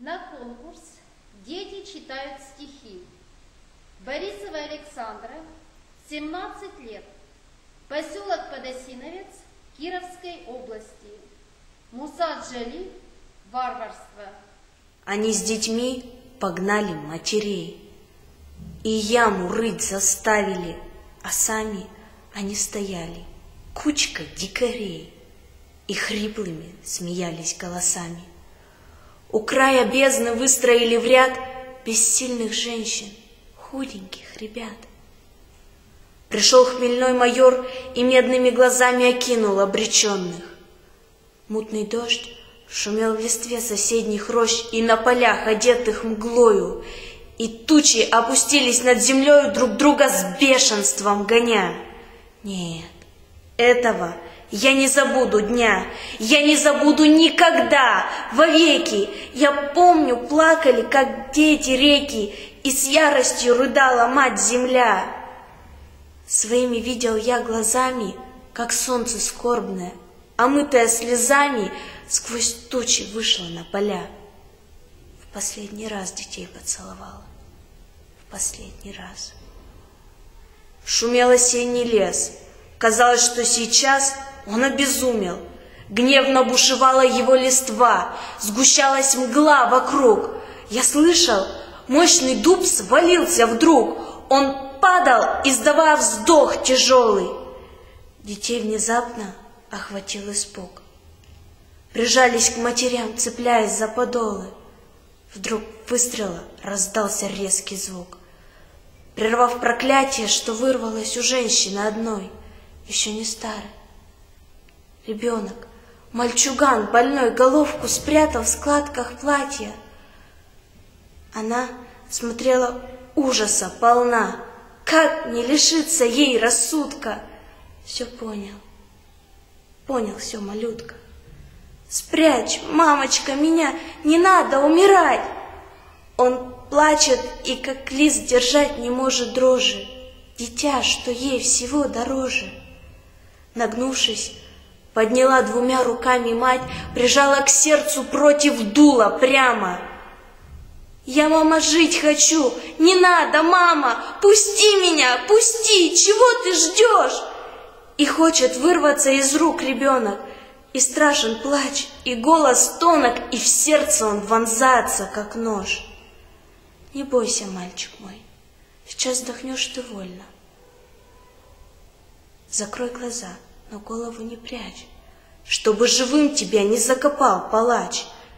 На конкурс дети читают стихи. Борисова Александра, 17 лет, поселок Подосиновец, Кировской области. Муса Джалиль, варварство. Они с детьми погнали матерей, и яму рыть заставили, а сами они стояли кучкой дикарей и хриплыми смеялись голосами. У края бездны выстроили в ряд бессильных женщин, худеньких ребят. Пришел хмельной майор и медными глазами окинул обреченных. Мутный дождь шумел в листве соседних рощ и на полях, одетых мглою, и тучи опустились над землею, друг друга с бешенством гоня. Нет, этого я не забуду дня, я не забуду никогда, вовеки. Я помню, плакали, как дети реки, и с яростью рыдала мать-земля. Своими видел я глазами, как солнце скорбное, омытое слезами, сквозь тучи вышла на поля. В последний раз детей поцеловала, в последний раз. Шумел осенний лес, казалось, что сейчас он обезумел. Гневно бушевала его листва, сгущалась мгла вокруг. Я слышал, мощный дуб свалился вдруг, он падал, издавая вздох тяжелый. Детей внезапно охватил испуг. Прижались к матерям, цепляясь за подолы. Вдруг выстрела раздался резкий звук, прервав проклятие, что вырвалось у женщины одной, еще не старой. Ребенок, мальчуган, больной, головку спрятал в складках платья. Она смотрела ужаса полна. Как не лишиться ей рассудка? Все понял, понял все, малютка. Спрячь, мамочка, меня, не надо умирать. Он плачет и, как лист, держать не может дрожи. Дитя, что ей всего дороже. Нагнувшись, подняла двумя руками мать, прижала к сердцу против дула прямо. Я, мама, жить хочу, не надо, мама, пусти меня, пусти, чего ты ждешь? И хочет вырваться из рук ребенок, и страшен плач, и голос тонок, и в сердце он вонзается, как нож. Не бойся, мальчик мой, сейчас вздохнешь ты вольно. Закрой глаза, но голову не прячь, чтобы живым тебя не закопал палач.